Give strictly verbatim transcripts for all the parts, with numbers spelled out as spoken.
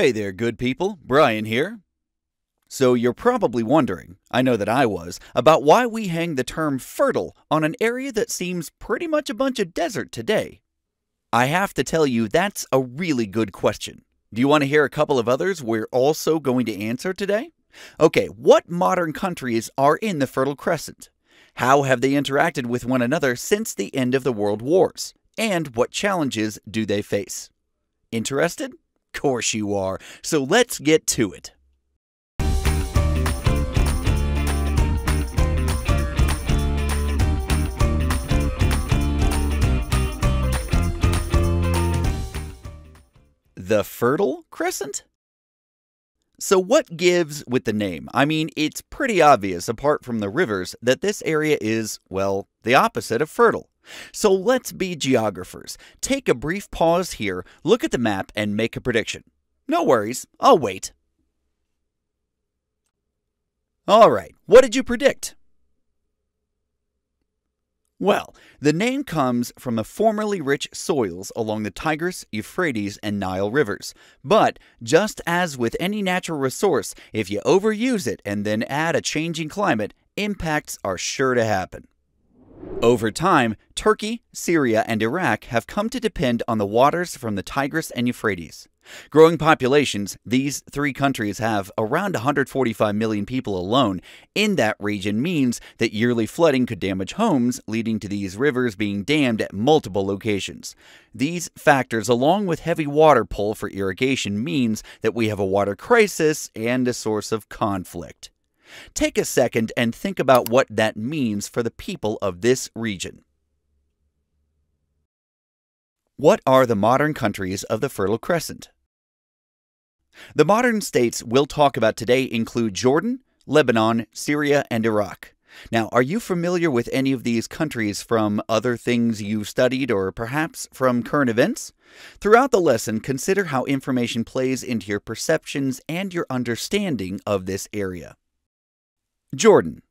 Hey there, good people. Brian here. So you're probably wondering, I know that I was, about why we hang the term fertile on an area that seems pretty much a bunch of desert today. I have to tell you that's a really good question. Do you want to hear a couple of others we're also going to answer today? Okay, what modern countries are in the Fertile Crescent? How have they interacted with one another since the end of the World Wars? And what challenges do they face? Interested? Course you are, so let's get to it. The Fertile Crescent? So what gives with the name? I mean, it's pretty obvious, apart from the rivers, that this area is, well, the opposite of fertile. So let's be geographers. Take a brief pause here, look at the map, and make a prediction. No worries, I'll wait. Alright, what did you predict? Well, the name comes from the formerly rich soils along the Tigris, Euphrates, and Nile rivers. But, just as with any natural resource, if you overuse it and then add a changing climate, impacts are sure to happen. Over time, Turkey, Syria, and Iraq have come to depend on the waters from the Tigris and Euphrates. Growing populations, these three countries have around one hundred forty-five million people alone in that region means that yearly flooding could damage homes, leading to these rivers being dammed at multiple locations. These factors, along with heavy water pull for irrigation, means that we have a water crisis and a source of conflict. Take a second and think about what that means for the people of this region. What are the modern countries of the Fertile Crescent? The modern states we'll talk about today include Jordan, Lebanon, Syria, and Iraq. Now, are you familiar with any of these countries from other things you've studied or perhaps from current events? Throughout the lesson, consider how information plays into your perceptions and your understanding of this area. Jordan.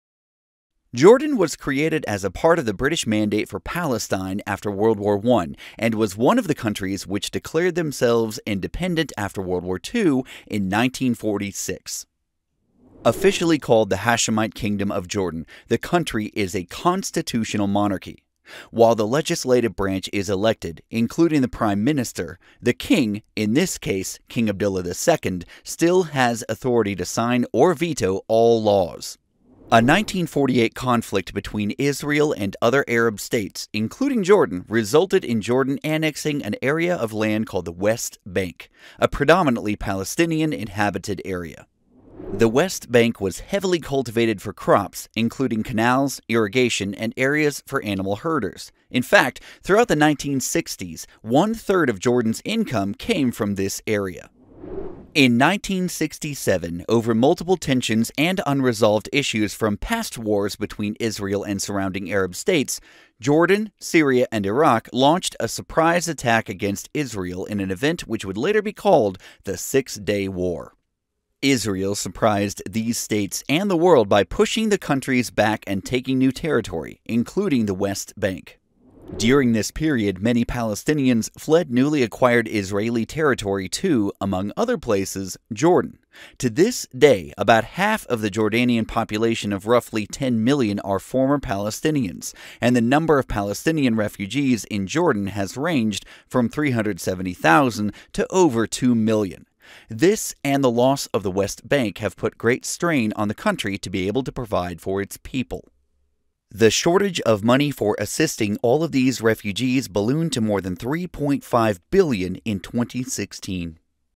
Jordan was created as a part of the British Mandate for Palestine after World War One and was one of the countries which declared themselves independent after World War Two in nineteen forty-six. Officially called the Hashemite Kingdom of Jordan, the country is a constitutional monarchy. While the legislative branch is elected, including the Prime Minister, the King, in this case King Abdullah the Second, still has authority to sign or veto all laws. A nineteen forty-eight conflict between Israel and other Arab states, including Jordan, resulted in Jordan annexing an area of land called the West Bank, a predominantly Palestinian inhabited area. The West Bank was heavily cultivated for crops, including canals, irrigation, and areas for animal herders. In fact, throughout the nineteen sixties, one-third of Jordan's income came from this area. In nineteen sixty-seven, over multiple tensions and unresolved issues from past wars between Israel and surrounding Arab states, Jordan, Syria, and Iraq launched a surprise attack against Israel in an event which would later be called the Six-Day War. Israel surprised these states and the world by pushing the countries back and taking new territory, including the West Bank. During this period, many Palestinians fled newly acquired Israeli territory to, among other places, Jordan. To this day, about half of the Jordanian population of roughly ten million are former Palestinians, and the number of Palestinian refugees in Jordan has ranged from three hundred seventy thousand to over two million. This and the loss of the West Bank have put great strain on the country to be able to provide for its people. The shortage of money for assisting all of these refugees ballooned to more than three point five billion dollars in twenty sixteen.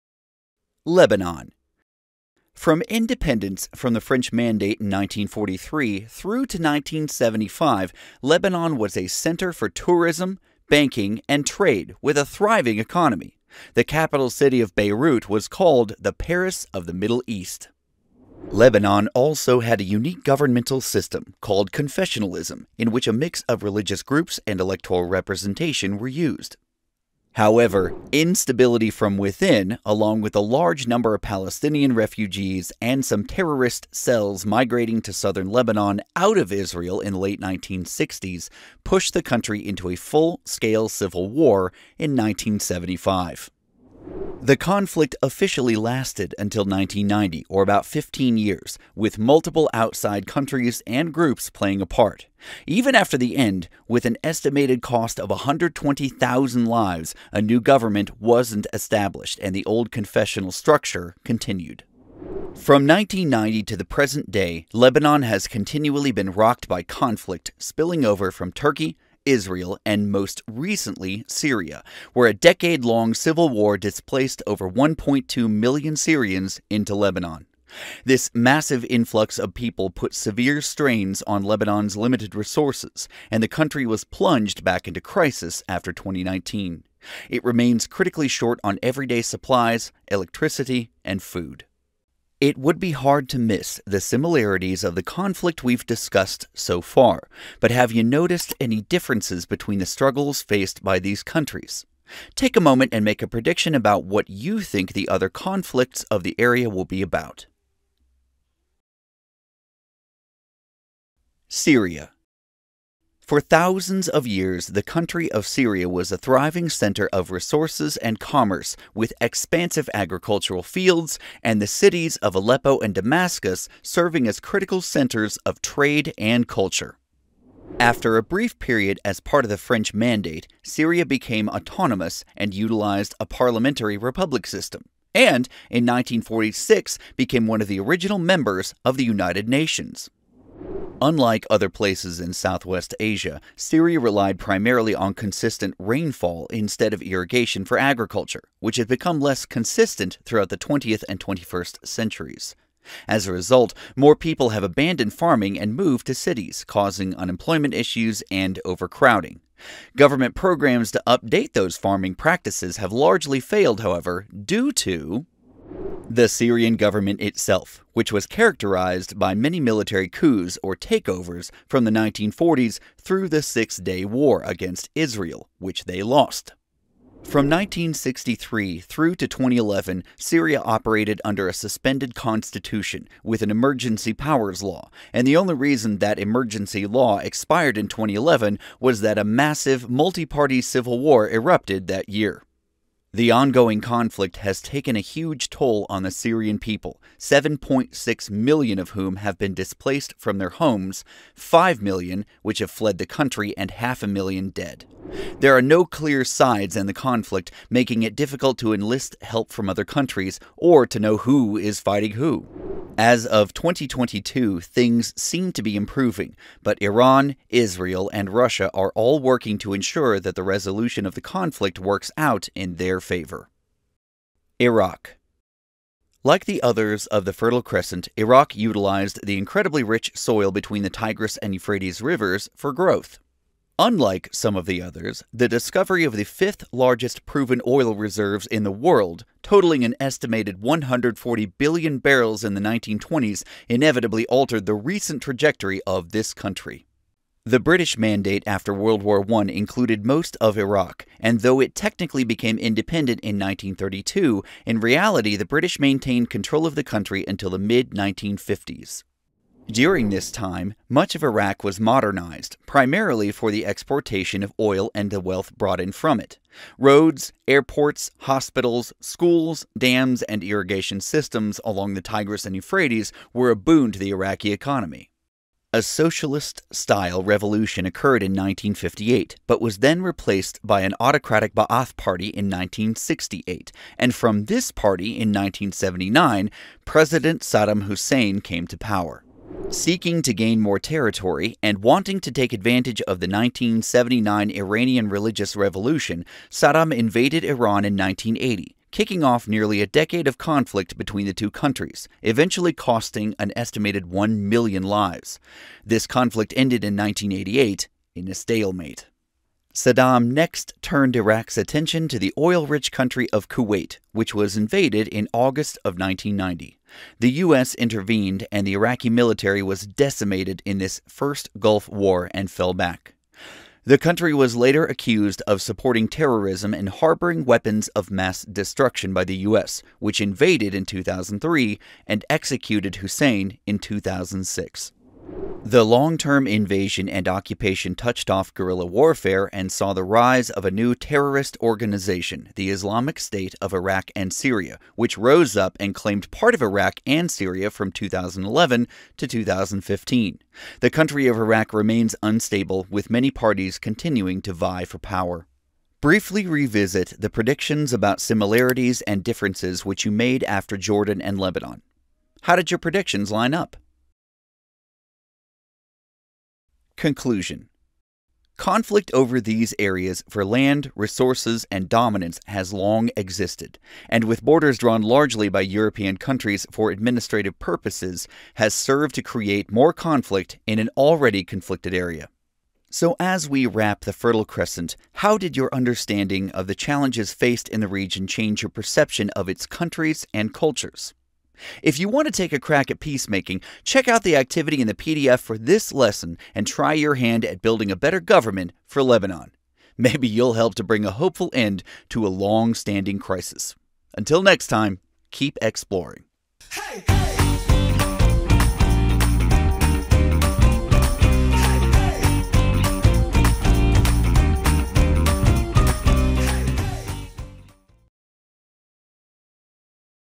Lebanon. From independence from the French Mandate in nineteen forty-three through to nineteen seventy-five, Lebanon was a center for tourism, banking, and trade with a thriving economy. The capital city of Beirut was called the Paris of the Middle East. Lebanon also had a unique governmental system called confessionalism, in which a mix of religious groups and electoral representation were used. However, instability from within, along with a large number of Palestinian refugees and some terrorist cells migrating to southern Lebanon out of Israel in the late nineteen sixties, pushed the country into a full-scale civil war in nineteen seventy-five. The conflict officially lasted until nineteen ninety, or about fifteen years, with multiple outside countries and groups playing a part. Even after the end, with an estimated cost of one hundred twenty thousand lives, a new government wasn't established and the old confessional structure continued. From nineteen ninety to the present day, Lebanon has continually been rocked by conflict spilling over from Turkey, Israel, and most recently Syria, where a decade-long civil war displaced over one point two million Syrians into Lebanon. This massive influx of people put severe strains on Lebanon's limited resources, and the country was plunged back into crisis after twenty nineteen. It remains critically short on everyday supplies, electricity, and food. It would be hard to miss the similarities of the conflict we've discussed so far, but have you noticed any differences between the struggles faced by these countries? Take a moment and make a prediction about what you think the other conflicts of the area will be about. Syria. For thousands of years, the country of Syria was a thriving center of resources and commerce, with expansive agricultural fields, and the cities of Aleppo and Damascus serving as critical centers of trade and culture. After a brief period as part of the French Mandate, Syria became autonomous and utilized a parliamentary republic system, and in nineteen forty-six became one of the original members of the United Nations. Unlike other places in Southwest Asia, Syria relied primarily on consistent rainfall instead of irrigation for agriculture, which had become less consistent throughout the twentieth and twenty-first centuries. As a result, more people have abandoned farming and moved to cities, causing unemployment issues and overcrowding. Government programs to update those farming practices have largely failed, however, due to the Syrian government itself, which was characterized by many military coups or takeovers from the nineteen forties through the Six-Day War against Israel, which they lost. From nineteen sixty-three through to twenty eleven, Syria operated under a suspended constitution with an emergency powers law, and the only reason that emergency law expired in twenty eleven was that a massive multi-party civil war erupted that year. The ongoing conflict has taken a huge toll on the Syrian people, seven point six million of whom have been displaced from their homes, five million which have fled the country, and half a million dead. There are no clear sides in the conflict, making it difficult to enlist help from other countries or to know who is fighting who. As of twenty twenty-two, things seem to be improving, but Iran, Israel, and Russia are all working to ensure that the resolution of the conflict works out in their favor. Iraq. Like the others of the Fertile Crescent, Iraq utilized the incredibly rich soil between the Tigris and Euphrates rivers for growth. Unlike some of the others, the discovery of the fifth largest proven oil reserves in the world, totaling an estimated one hundred forty billion barrels in the nineteen twenties, inevitably altered the recent trajectory of this country. The British Mandate after World War One included most of Iraq, and though it technically became independent in nineteen thirty-two, in reality the British maintained control of the country until the mid nineteen fifties. During this time, much of Iraq was modernized, primarily for the exportation of oil and the wealth brought in from it. Roads, airports, hospitals, schools, dams, and irrigation systems along the Tigris and Euphrates were a boon to the Iraqi economy. A socialist-style revolution occurred in nineteen fifty-eight, but was then replaced by an autocratic Ba'ath party in nineteen sixty-eight, and from this party in nineteen seventy-nine, President Saddam Hussein came to power. Seeking to gain more territory and wanting to take advantage of the nineteen seventy-nine Iranian religious revolution, Saddam invaded Iran in nineteen eighty, kicking off nearly a decade of conflict between the two countries, eventually costing an estimated one million lives. This conflict ended in nineteen eighty-eight in a stalemate. Saddam next turned Iraq's attention to the oil-rich country of Kuwait, which was invaded in August of nineteen ninety. The U S intervened and the Iraqi military was decimated in this first Gulf War and fell back. The country was later accused of supporting terrorism and harboring weapons of mass destruction by the U S, which invaded in two thousand three and executed Hussein in two thousand six. The long-term invasion and occupation touched off guerrilla warfare and saw the rise of a new terrorist organization, the Islamic State of Iraq and Syria, which rose up and claimed part of Iraq and Syria from two thousand eleven to two thousand fifteen. The country of Iraq remains unstable, with many parties continuing to vie for power. Briefly revisit the predictions about similarities and differences which you made after Jordan and Lebanon. How did your predictions line up? Conclusion. Conflict over these areas for land, resources, and dominance has long existed, and with borders drawn largely by European countries for administrative purposes, has served to create more conflict in an already conflicted area. So as we wrap the Fertile Crescent, how did your understanding of the challenges faced in the region change your perception of its countries and cultures? If you want to take a crack at peacemaking, check out the activity in the P D F for this lesson and try your hand at building a better government for Lebanon. Maybe you'll help to bring a hopeful end to a long-standing crisis. Until next time, keep exploring. Hey!